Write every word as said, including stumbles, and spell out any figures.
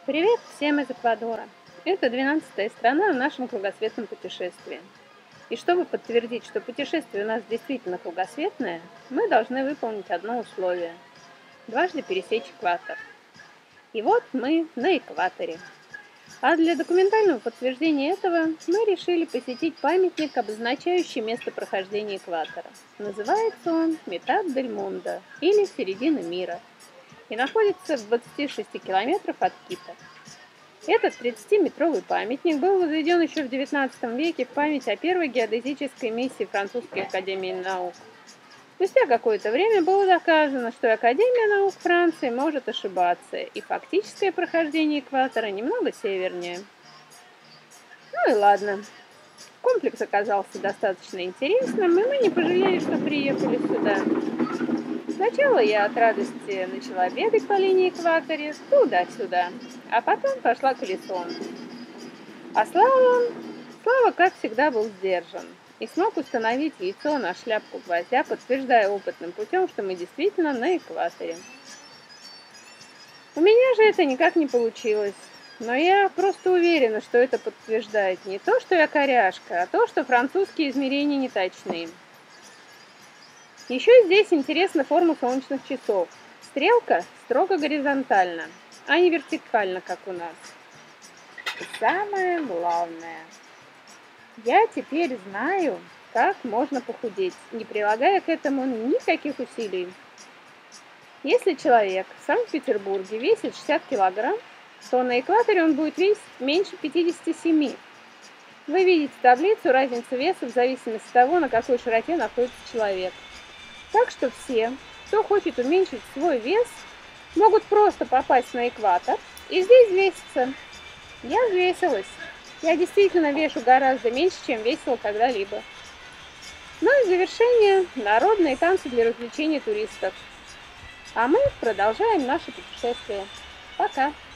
Привет всем из Эквадора! Это двенадцатая страна в нашем кругосветном путешествии. И чтобы подтвердить, что путешествие у нас действительно кругосветное, мы должны выполнить одно условие – дважды пересечь экватор. И вот мы на экваторе. А для документального подтверждения этого мы решили посетить памятник, обозначающий место прохождения экватора. Называется он Митад-дель-Мундо, или Середина мира, и находится в двадцати шести километрах от Кито. Этот тридцатиметровый памятник был возведен еще в девятнадцатом веке в память о первой геодезической миссии Французской академии наук. Спустя какое-то время было доказано, что Академия наук Франции может ошибаться, и фактическое прохождение экватора немного севернее. Ну и ладно. Комплекс оказался достаточно интересным, и мы не пожалели, что приехали сюда. Сначала я от радости начала бегать по линии экватора туда-сюда, а потом пошла колесом. А Слава, Слава, как всегда, был сдержан и смог установить яйцо на шляпку гвоздя, подтверждая опытным путем, что мы действительно на экваторе. У меня же это никак не получилось, но я просто уверена, что это подтверждает не то, что я коряшка, а то, что французские измерения не точны. Еще здесь интересна форма солнечных часов. Стрелка строго горизонтальна, а не вертикально, как у нас. И самое главное, я теперь знаю, как можно похудеть, не прилагая к этому никаких усилий. Если человек в Санкт-Петербурге весит шестьдесят килограмм, то на экваторе он будет весить меньше пятидесяти семи. Вы видите таблицу разницы веса в зависимости от того, на какой широте находится человек. Так что все, кто хочет уменьшить свой вес, могут просто попасть на экватор и здесь веситься. Я взвесилась. Я действительно вешу гораздо меньше, чем весила когда-либо. Ну и в завершение народные танцы для развлечения туристов. А мы продолжаем наше путешествие. Пока!